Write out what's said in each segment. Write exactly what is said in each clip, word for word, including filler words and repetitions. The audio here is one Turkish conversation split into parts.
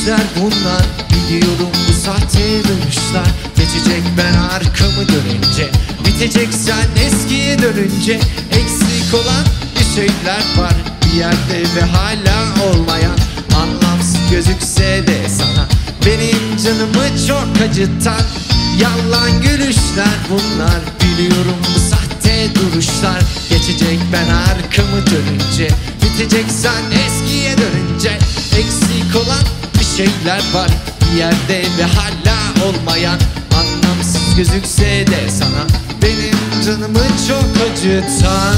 gülüşler bunlar. Biliyorum bu sahte dönüşler geçecek ben arkamı dönünce. Bitecek sen eskiye dönünce. Eksik olan bir şeyler var bir yerde ve hala olmayan. Anlamsız gözükse de sana benim canımı çok acıtan yalan gülüşler bunlar. Biliyorum bu sahte duruşlar geçecek ben arkamı dönünce. Bitecek sen eskiye dönünce. Eksik olan bir şeyler var bir yerde ve hala olmayan. Anlamsız gözükse de sana benim canımı çok acıtan.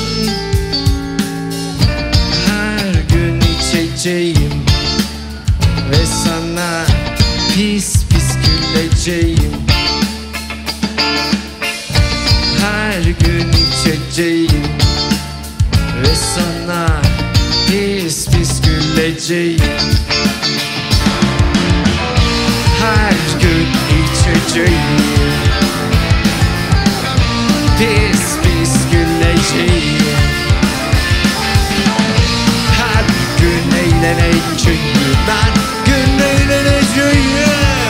Her gün içeceğim ve sana pis pis güleceğim. Her gün içeceğim ve sana pis pis güleceğim. Her gün içeceğim, pis pis güleceğim. Her gün eğleneceğim, ben gün eğleneceğim.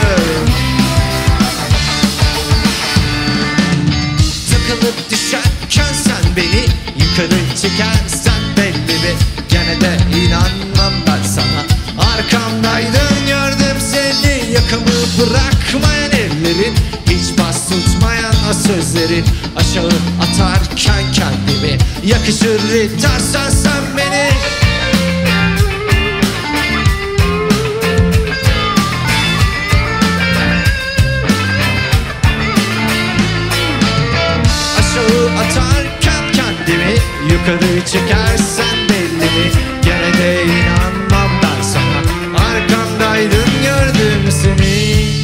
Takılıp düşerken sen beni yukarı çekersen belli mi? Gene de inanmam ben sana. Arkamdaydın gördüm seni, yakamı bırakmayan ellerin, hiç bas tutmayan o sözlerin. Aşağı atarken kendimi yakışır itersen sen beni. Aşağı atarken kendimi yukarı çekersen belli mi? Gene de inanmam ben sana. Arkamdaydın gördüm seni.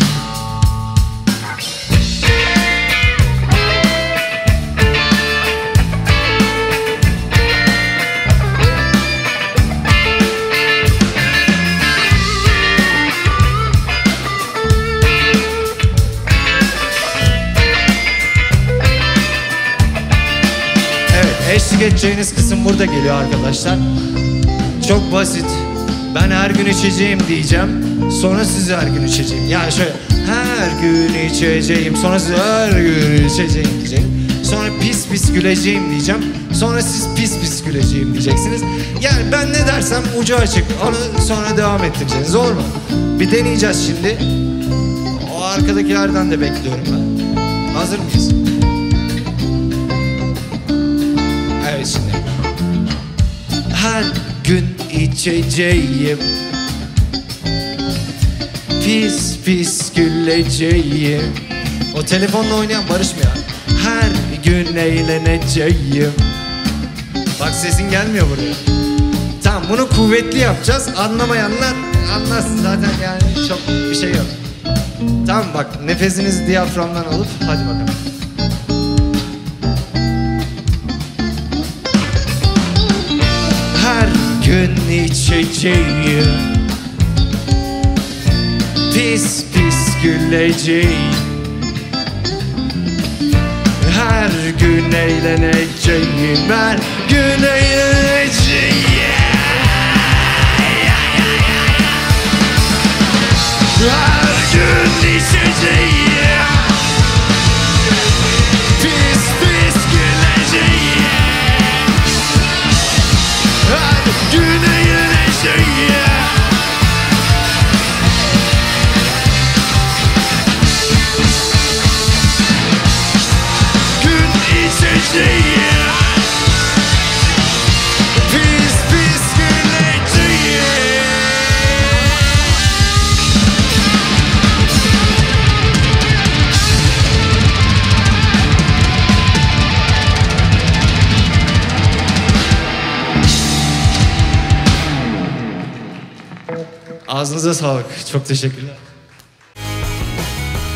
Eşlik edeceğiniz kısım burada geliyor arkadaşlar. Çok basit. Ben her gün içeceğim diyeceğim. Sonra siz her gün içeceğim. Yani şöyle her gün içeceğim. Sonra siz her gün içeceğim diyeceğim. Sonra pis pis güleceğim diyeceğim. Sonra siz pis pis güleceğim diyeceksiniz. Yani ben ne dersem ucu açık. Onu sonra devam ettireceğiz. Zor mu? Bir deneyeceğiz şimdi. O arkadakilerden de bekliyorum ben. Hazır mıyız? Evet şimdi. Her gün içeceğim, pis pis güleceğim. O telefonla oynayan Barış mı ya? Her gün eğleneceğim. Bak sesin gelmiyor buraya. Tamam, bunu kuvvetli yapacağız. Anlamayanlar anlarsın zaten, yani çok bir şey yok. Tamam, bak nefesinizi diyaframdan alıp hadi bakalım. Her gün içeceğim, pis pis güleceğim. Her gün eğleneceğim, her gün eğleneceğim. Her gün içeceğim, pis pis güleceğim. Her gün eğleneceğim. Gün içeceğim, pis pis güleceğim. Ağzınıza sağlık. Çok teşekkürler.